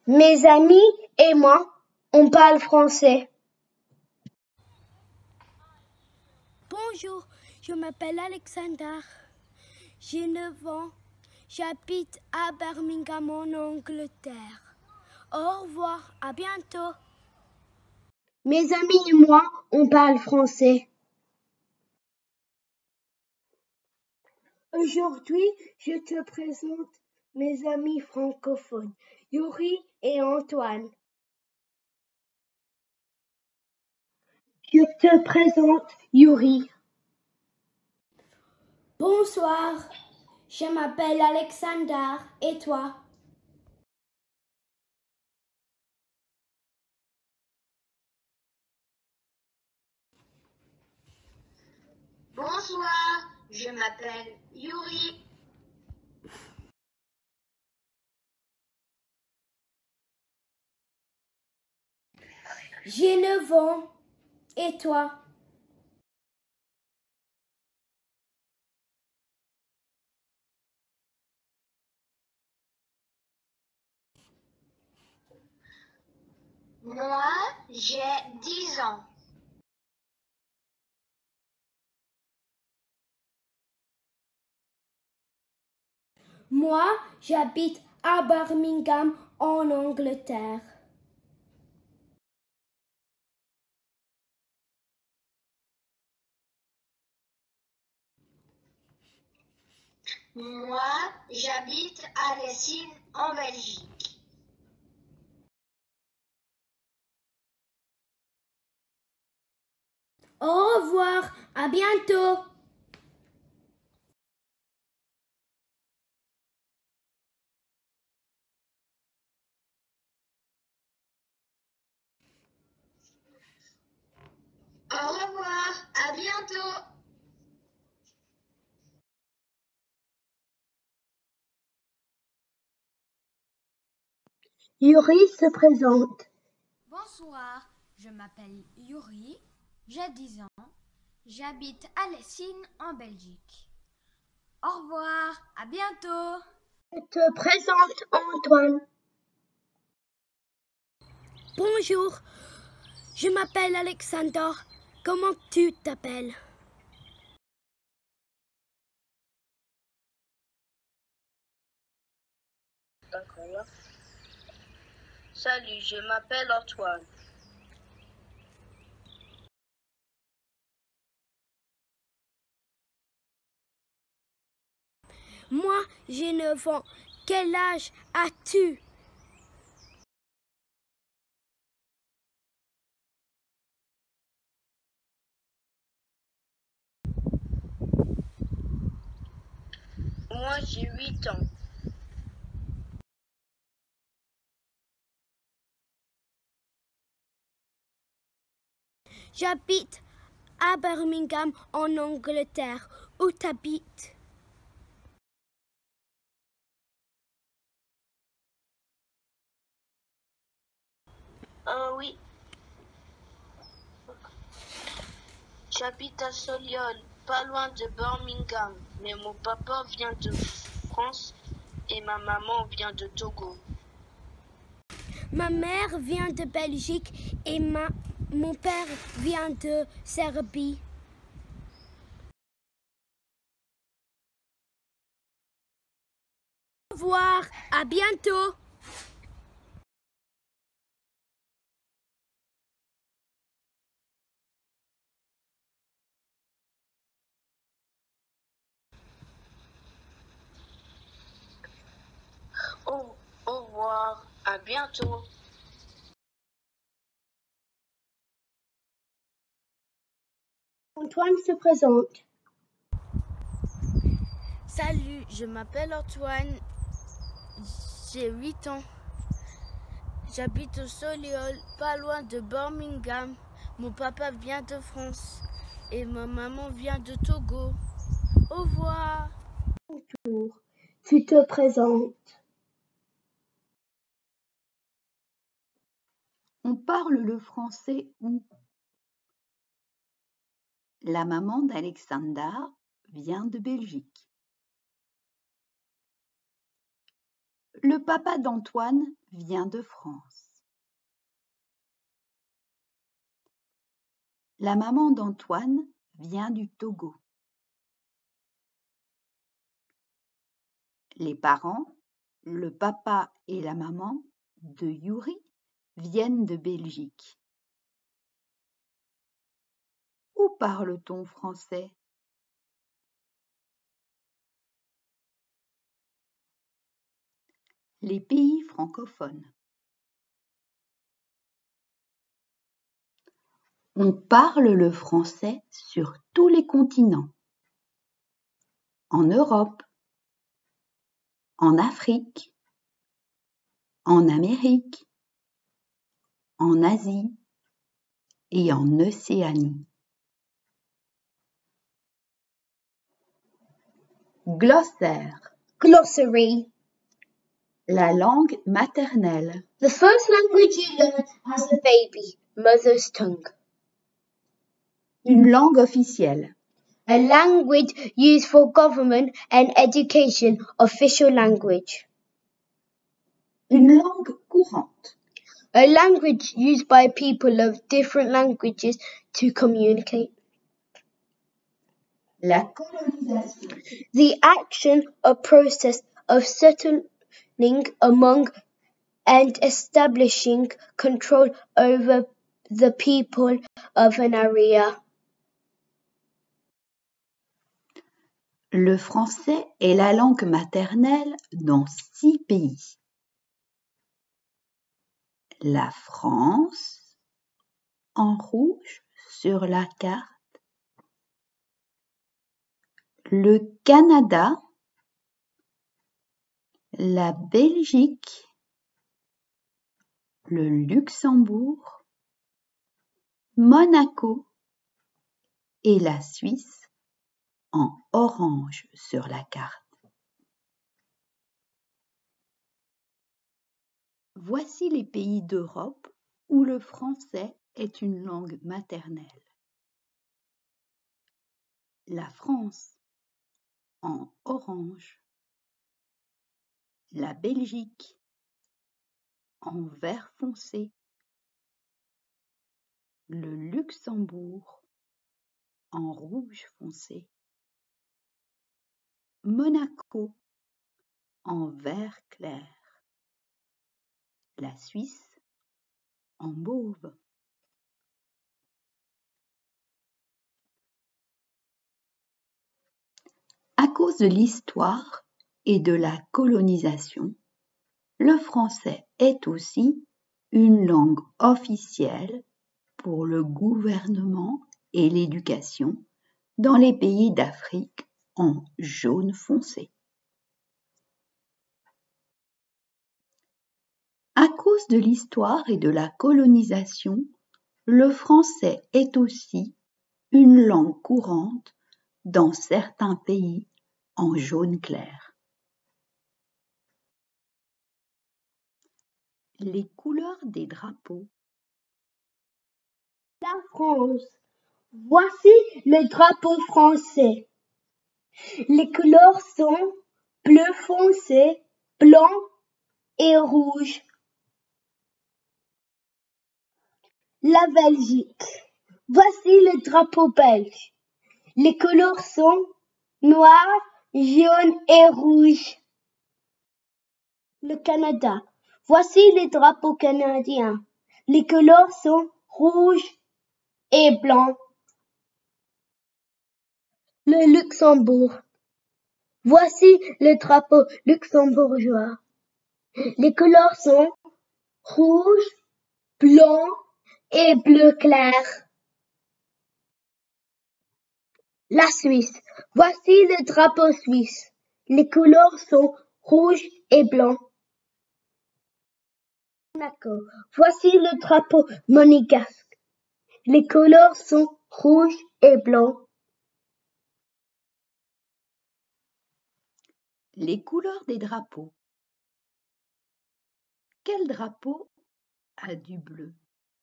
Mes amis et moi, on parle français. Bonjour, je m'appelle Alexander. J'ai 9 ans. J'habite à Birmingham en Angleterre. Au revoir, à bientôt. Mes amis et moi, on parle français. Aujourd'hui, je te présente mes amis francophones, Yuri et Antoine. Je te présente Yuri. Bonsoir, je m'appelle Alexander. Et toi? Bonsoir, je m'appelle Yuri. J'ai 9 ans. Et toi? Moi, j'ai 10 ans. Moi, j'habite à Birmingham en Angleterre. Moi, j'habite à Lessines en Belgique. Au revoir, à bientôt. Au revoir, à bientôt. Yuri se présente. Bonsoir, je m'appelle Yuri, j'ai 10 ans, j'habite à Lessines en Belgique. Au revoir, à bientôt. Je te présente Antoine. Bonjour, je m'appelle Alexander. Comment tu t'appelles? D'accord. Salut, je m'appelle Antoine. Moi, j'ai 9 ans. Quel âge as-tu? Moi, j'ai 8 ans. J'habite à Birmingham en Angleterre. Où t'habites? Oui. J'habite à Soliol, pas loin de Birmingham. Mais mon papa vient de France et ma maman vient de Togo. Ma mère vient de Belgique et mon père vient de Serbie. Au revoir, à bientôt. Au revoir, à bientôt. Antoine se présente. Salut, je m'appelle Antoine, j'ai 8 ans. J'habite au Soliol, pas loin de Birmingham. Mon papa vient de France et ma maman vient de Togo. Au revoir. Tu te présentes. On parle le français où? La maman d'Alexander vient de Belgique. Le papa d'Antoine vient de France. La maman d'Antoine vient du Togo. Les parents, le papa et la maman de Yuri viennent de Belgique. Où parle-t-on français? Les pays francophones. On parle le français sur tous les continents. En Europe, en Afrique, en Amérique, en Asie et en Océanie. Glossaire. Glossary. La langue maternelle. The first language you learn as a baby, mother's tongue. Une langue officielle. A language used for government and education, official language. Une langue courante. A language used by people of different languages to communicate. La colonisation. The action or process of settling among and establishing control over the people of an area. Le français est la langue maternelle dans 6 pays. La France, en rouge sur la carte. Le Canada, la Belgique, le Luxembourg, Monaco et la Suisse en orange sur la carte. Voici les pays d'Europe où le français est une langue maternelle. La France en orange, la Belgique en vert foncé, le Luxembourg en rouge foncé, Monaco en vert clair, la Suisse en mauve. À cause de l'histoire et de la colonisation, le français est aussi une langue officielle pour le gouvernement et l'éducation dans les pays d'Afrique en jaune foncé. À cause de l'histoire et de la colonisation, le français est aussi une langue courante dans certains pays en jaune clair. Les couleurs des drapeaux. La France. Voici le drapeau français. Les couleurs sont bleu foncé, blanc et rouge. La Belgique. Voici le drapeau belge. Les couleurs sont noir, jaune et rouge. Le Canada. Voici le drapeau canadien. Les couleurs sont rouge et blanc. Le Luxembourg. Voici le drapeau luxembourgeois. Les couleurs sont rouge, blanc et bleu clair. La Suisse. Voici le drapeau suisse. Les couleurs sont rouge et blanc. Monaco. Voici le drapeau monégasque. Les couleurs sont rouge et blanc. Les couleurs des drapeaux. Quel drapeau a du bleu?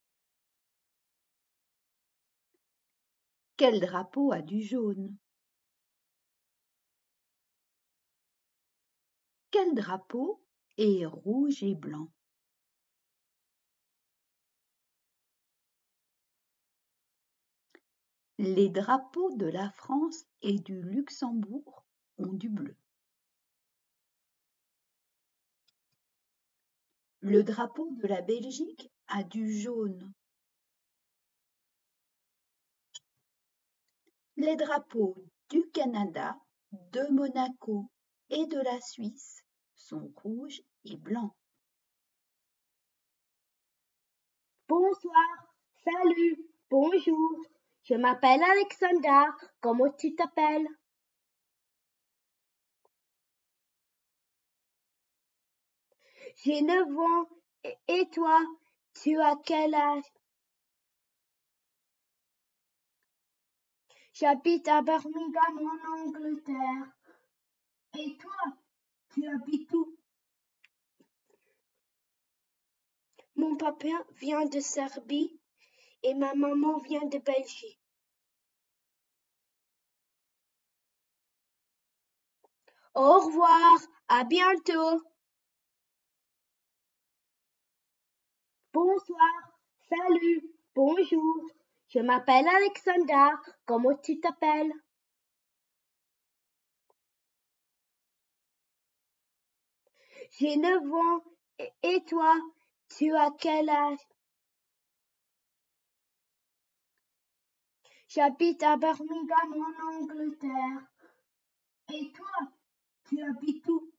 Quel drapeau a du jaune? Quel drapeau et rouge et blanc. Les drapeaux de la France et du Luxembourg ont du bleu. Le drapeau de la Belgique a du jaune. Les drapeaux du Canada, de Monaco et de la Suisse sont rouges et blancs. Bonsoir, salut, bonjour. Je m'appelle Alexandra. Comment tu t'appelles? J'ai 9 ans. Et toi, tu as quel âge? J'habite à Birmingham en Angleterre. Et toi, tu habites où? Mon papa vient de Serbie et ma maman vient de Belgique. Au revoir, à bientôt. Bonsoir, salut, bonjour. Je m'appelle Alexandra. Comment tu t'appelles? J'ai 9 ans. Et toi, tu as quel âge? J'habite à Birmingham en Angleterre. Et toi, tu habites où?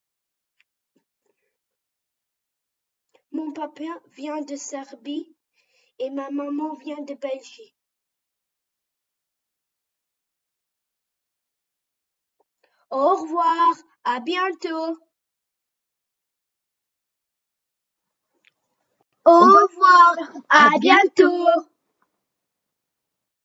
Mon papa vient de Serbie et ma maman vient de Belgique. Au revoir, à bientôt. Au revoir, à bientôt.